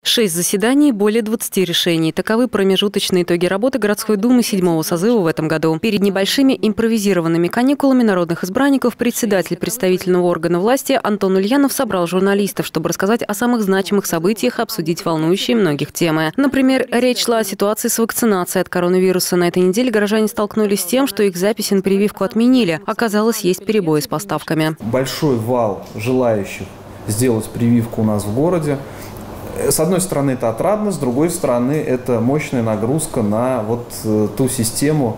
6 заседаний, более 20 решений. Таковы промежуточные итоги работы городской думы 7-го созыва в этом году. Перед небольшими импровизированными каникулами народных избранников председатель представительного органа власти Антон Ульянов собрал журналистов, чтобы рассказать о самых значимых событиях и обсудить волнующие многих темы. Например, речь шла о ситуации с вакцинацией от коронавируса. На этой неделе горожане столкнулись с тем, что их записи на прививку отменили. Оказалось, есть перебои с поставками. Большой вал желающих сделать прививку у нас в городе. С одной стороны, это отрадно, с другой стороны, это мощная нагрузка на ту систему,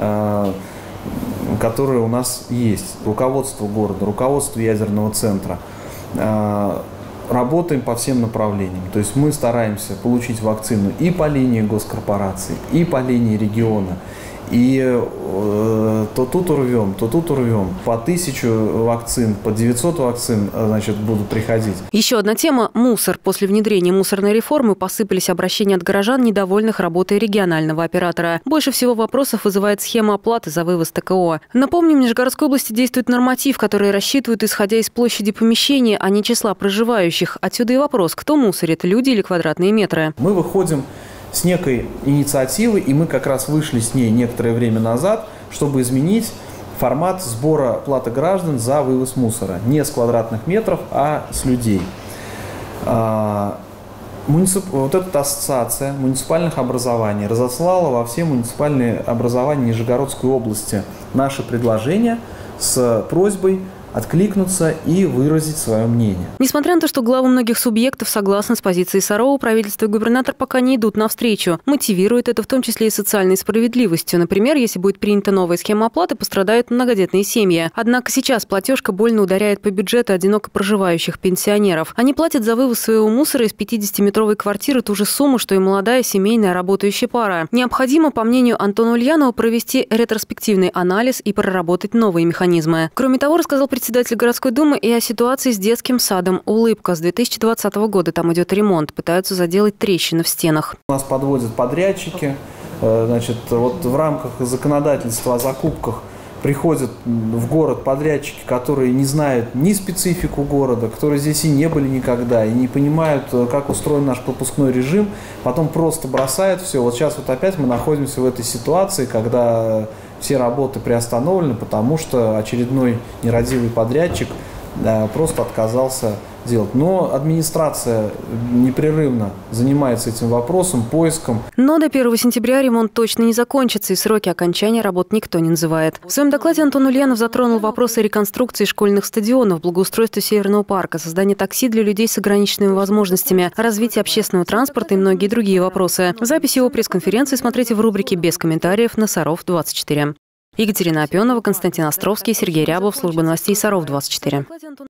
которая у нас есть. Руководство города, руководство ядерного центра. Работаем по всем направлениям. То есть мы стараемся получить вакцину и по линии госкорпораций, и по линии региона. И то тут урвем, то тут урвем. По 1000 вакцин, по 900 вакцин, будут приходить. Еще одна тема – мусор. После внедрения мусорной реформы посыпались обращения от горожан, недовольных работой регионального оператора. Больше всего вопросов вызывает схема оплаты за вывоз ТКО. Напомним, в Нижегородской области действует норматив, который рассчитывают, исходя из площади помещения, а не числа проживающих. Отсюда и вопрос, кто мусорит – люди или квадратные метры. Мы выходим с некой инициативой, и мы как раз вышли с ней некоторое время назад, чтобы изменить формат сбора платы граждан за вывоз мусора. Не с квадратных метров, а с людей. Эта ассоциация муниципальных образований разослала во все муниципальные образования Нижегородской области наше предложение с просьбой откликнуться и выразить свое мнение. Несмотря на то, что главы многих субъектов согласны с позицией Сарова, правительство и губернатор пока не идут навстречу. Мотивирует это в том числе и социальной справедливостью. Например, если будет принята новая схема оплаты, пострадают многодетные семьи. Однако сейчас платежка больно ударяет по бюджету одиноко проживающих пенсионеров. Они платят за вывоз своего мусора из 50-метровой квартиры ту же сумму, что и молодая семейная работающая пара. Необходимо, по мнению Антона Ульянова, провести ретроспективный анализ и проработать новые механизмы. Кроме того, рассказал председатель городской думы и о ситуации с детским садом «Улыбка». С 2020 года там идет ремонт. Пытаются заделать трещины в стенах. Нас подводят подрядчики. В рамках законодательства о закупках приходят в город подрядчики, которые не знают ни специфику города, которые здесь и не были никогда, и не понимают, как устроен наш пропускной режим. Потом просто бросают все. Вот сейчас опять мы находимся в этой ситуации, когда все работы приостановлены, потому что очередной нерадивый подрядчик просто отказался делать. Но администрация непрерывно занимается этим вопросом, поиском. Но до 1 сентября ремонт точно не закончится, и сроки окончания работ никто не называет. В своем докладе Антон Ульянов затронул вопросы реконструкции школьных стадионов, благоустройства Северного парка, создания такси для людей с ограниченными возможностями, развития общественного транспорта и многие другие вопросы. Запись его пресс-конференции смотрите в рубрике «Без комментариев» на Саров-24. Екатерина Опенова, Константин Островский, Сергей Рябов, служба новостей Саров-24.